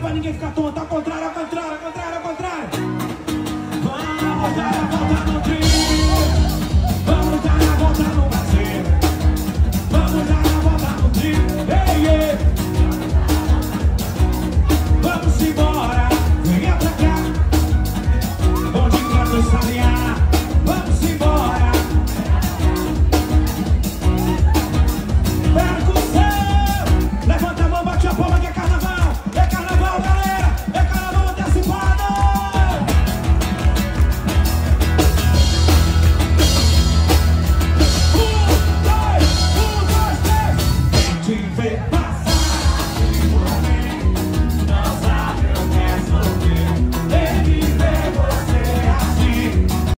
pra ninguém ficar tonto. Ao contrário, ao contrário, ao contrário, ao contrário. Vamos dar a volta no trio.